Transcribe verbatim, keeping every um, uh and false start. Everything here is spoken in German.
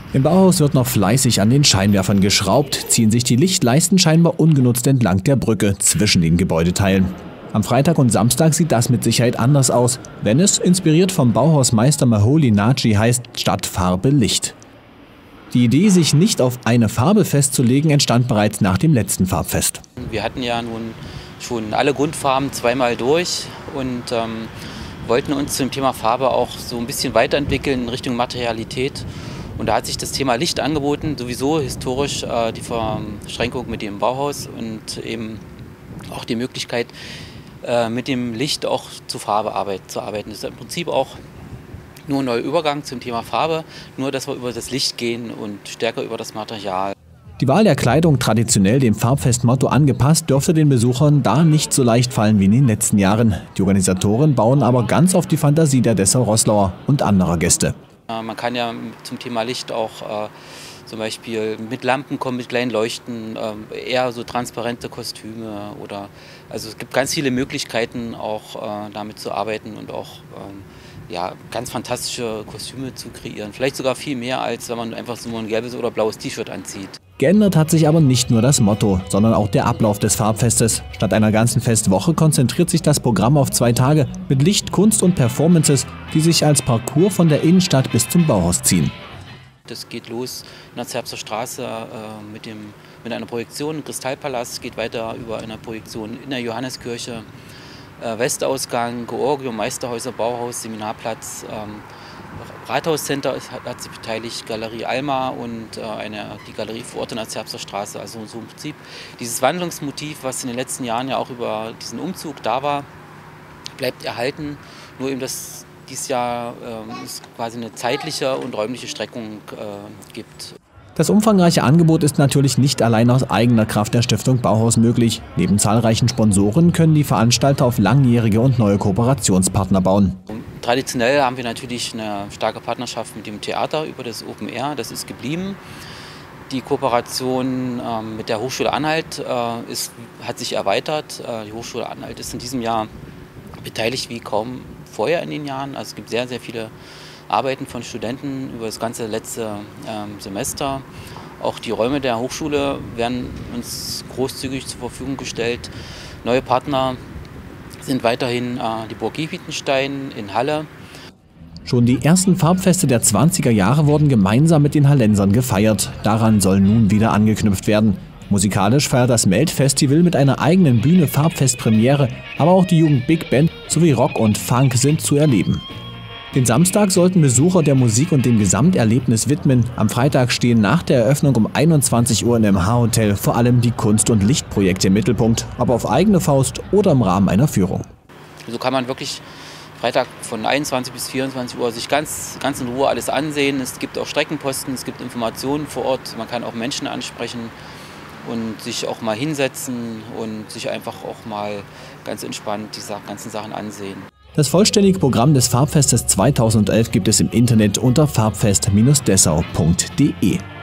Im Bauhaus wird noch fleißig an den Scheinwerfern geschraubt, ziehen sich die Lichtleisten scheinbar ungenutzt entlang der Brücke zwischen den Gebäudeteilen. Am Freitag und Samstag sieht das mit Sicherheit anders aus, wenn es, inspiriert vom Bauhausmeister Maholi Naji, heißt statt Farbe Licht. Die Idee, sich nicht auf eine Farbe festzulegen, entstand bereits nach dem letzten Farbfest. Wir hatten ja nun schon alle Grundfarben zweimal durch und ähm, wollten uns zum Thema Farbe auch so ein bisschen weiterentwickeln in Richtung Materialität. Und da hat sich das Thema Licht angeboten, sowieso historisch äh, die Verschränkung mit dem Bauhaus und eben auch die Möglichkeit, äh, mit dem Licht auch zu Farbe arbeit, zu arbeiten. Das ist im Prinzip auch nur ein neuer Übergang zum Thema Farbe, nur dass wir über das Licht gehen und stärker über das Material. Die Wahl der Kleidung traditionell dem Farbfestmotto angepasst, dürfte den Besuchern da nicht so leicht fallen wie in den letzten Jahren. Die Organisatoren bauen aber ganz auf die Fantasie der Dessau-Roßlauer und anderer Gäste. Man kann ja zum Thema Licht auch äh, zum Beispiel mit Lampen kommen, mit kleinen Leuchten, äh, eher so transparente Kostüme oder also es gibt ganz viele Möglichkeiten auch äh, damit zu arbeiten und auch ähm, ja, ganz fantastische Kostüme zu kreieren. Vielleicht sogar viel mehr, als wenn man einfach so ein gelbes oder blaues T-Shirt anzieht. Geändert hat sich aber nicht nur das Motto, sondern auch der Ablauf des Farbfestes. Statt einer ganzen Festwoche konzentriert sich das Programm auf zwei Tage mit Licht, Kunst und Performances, die sich als Parcours von der Innenstadt bis zum Bauhaus ziehen. Das geht los in der Zerbster Straße äh, mit, dem, mit einer Projektion im Kristallpalast, geht weiter über eine Projektion in der Johanneskirche, äh, Westausgang, Georgium, Meisterhäuser, Bauhaus, Seminarplatz, ähm, Rathauscenter hat sich beteiligt, Galerie Alma und äh, eine, die Galerie vor Ort in der Zerbster Straße. Also so im Prinzip dieses Wandlungsmotiv, was in den letzten Jahren ja auch über diesen Umzug da war, bleibt erhalten. Nur eben, dass dieses Jahr äh, es quasi eine zeitliche und räumliche Streckung äh, gibt. Das umfangreiche Angebot ist natürlich nicht allein aus eigener Kraft der Stiftung Bauhaus möglich. Neben zahlreichen Sponsoren können die Veranstalter auf langjährige und neue Kooperationspartner bauen. Traditionell haben wir natürlich eine starke Partnerschaft mit dem Theater über das Open Air, das ist geblieben. Die Kooperation äh, mit der Hochschule Anhalt äh, ist, hat sich erweitert. Äh, die Hochschule Anhalt ist in diesem Jahr beteiligt wie kaum vorher in den Jahren. Also es gibt sehr, sehr viele Arbeiten von Studenten über das ganze letzte äh, Semester. Auch die Räume der Hochschule werden uns großzügig zur Verfügung gestellt. Neue Partner sind weiterhin äh, die Burg Giebitenstein in Halle. Schon die ersten Farbfeste der zwanziger Jahre wurden gemeinsam mit den Hallensern gefeiert. Daran soll nun wieder angeknüpft werden. Musikalisch feiert das Melt-Festival mit einer eigenen Bühne Farbfest-Premiere, aber auch die Jugend Big Band sowie Rock und Funk sind zu erleben. Den Samstag sollten Besucher der Musik und dem Gesamterlebnis widmen. Am Freitag stehen nach der Eröffnung um einundzwanzig Uhr im M H-Hotel vor allem die Kunst- und Lichtprojekte im Mittelpunkt, ob auf eigene Faust oder im Rahmen einer Führung. So kann man wirklich Freitag von einundzwanzig bis vierundzwanzig Uhr sich ganz, ganz in Ruhe alles ansehen. Es gibt auch Streckenposten, es gibt Informationen vor Ort, man kann auch Menschen ansprechen und sich auch mal hinsetzen und sich einfach auch mal ganz entspannt die ganzen Sachen ansehen. Das vollständige Programm des Farbfestes zweitausendelf gibt es im Internet unter farbfest Bindestrich dessau punkt de.